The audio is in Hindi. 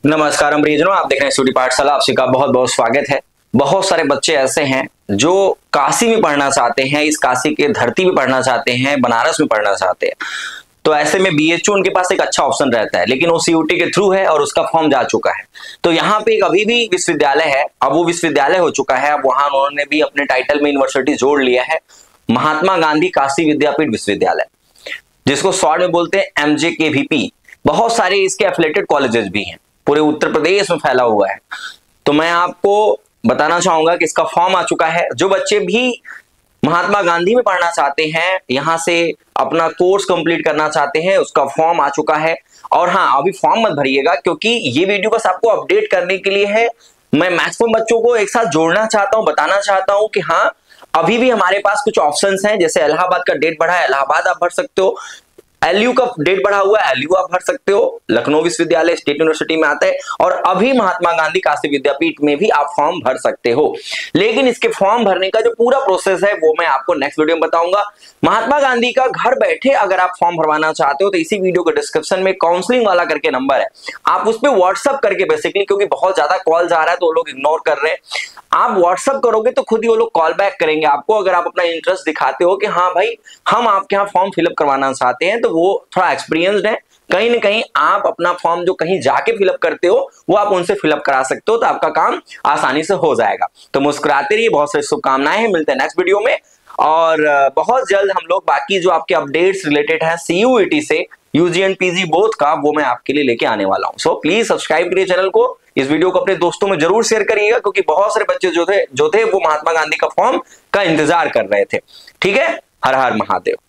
नमस्कार प्रियजनों, आप देख रहे हैं स्टडी पाठशाला। आप सबका बहुत बहुत स्वागत है। बहुत सारे बच्चे ऐसे हैं जो काशी में पढ़ना चाहते हैं, इस काशी के धरती में पढ़ना चाहते हैं, बनारस में पढ़ना चाहते हैं। तो ऐसे में बीएचयू उनके पास एक अच्छा ऑप्शन रहता है, लेकिन वो सीयूटी के थ्रू है और उसका फॉर्म जा चुका है। तो यहाँ पे एक अभी भी विश्वविद्यालय है, अब वो विश्वविद्यालय हो चुका है। अब वहां उन्होंने भी अपने टाइटल में यूनिवर्सिटी जोड़ लिया है, महात्मा गांधी काशी विद्यापीठ विश्वविद्यालय, जिसको शॉर्ट में बोलते हैं MJKVP। बहुत सारे इसके एफिलेटेड कॉलेजेस भी हैं, पूरे उत्तर प्रदेश में फैला हुआ है। तो मैं आपको बताना चाहूंगा कि इसका फॉर्म आ चुका है। जो बच्चे भी महात्मा गांधी में पढ़ना चाहते हैं, यहां से अपना कोर्स कंप्लीट करना चाहते हैं, उसका फॉर्म आ चुका है। और हाँ, अभी फॉर्म मत भरिएगा, क्योंकि ये वीडियो बस आपको अपडेट करने के लिए है। मैं मैक्सिमम बच्चों को एक साथ जोड़ना चाहता हूं, बताना चाहता हूं कि हाँ, अभी भी हमारे पास कुछ ऑप्शंस हैं। जैसे इलाहाबाद का डेट बढ़ा है, इलाहाबाद आप भर सकते हो। LU का डेट बढ़ा हुआ है, LU आप भर सकते हो। लखनऊ विश्वविद्यालय स्टेट यूनिवर्सिटी में आता है। और अभी महात्मा गांधी काशी विद्यापीठ में भी आप फॉर्म भर सकते हो। लेकिन इसके फॉर्म भरने का जो पूरा प्रोसेस है वो मैं आपको नेक्स्ट वीडियो में बताऊंगा। महात्मा गांधी का घर बैठे अगर आप फॉर्म भरवाना चाहते हो तो इसी वीडियो के डिस्क्रिप्शन में काउंसलिंग वाला करके नंबर है, आप उस पर व्हाट्सअप करके बेसिकली, क्योंकि बहुत ज्यादा कॉल आ रहा है तो लोग इग्नोर कर रहे हैं, आप व्हाट्सअप करोगे तो खुद ही वो लोग कॉल बैक करेंगे आपको। अगर आप अपना इंटरेस्ट दिखाते हो कि हाँ भाई, हम आपके यहाँ फॉर्म फिलअप करवाना चाहते हैं, तो वो थोड़ा एक्सपीरियंस्ड है, कहीं ना कहीं आप अपना फॉर्म जो कहीं जाके फिलअप करते हो वो आप उनसे फिलअप करा सकते हो, तो आपका काम आसानी से हो जाएगा। तो मुस्कुराते रहिए, बहुत सारी शुभकामनाएं हैं। मिलते हैं नेक्स्ट वीडियो में, और बहुत जल्द हम लोग बाकी जो आपके अपडेट्स रिलेटेड है CUET से UG एंड PG बोथ का, वो मैं आपके लिए लेके आने वाला हूं। सो प्लीज सब्सक्राइब करिए चैनल को, इस वीडियो को अपने दोस्तों में जरूर शेयर करिएगा, क्योंकि बहुत सारे बच्चे जो थे वो महात्मा गांधी का फॉर्म का इंतजार कर रहे थे। ठीक है, हर हर महादेव।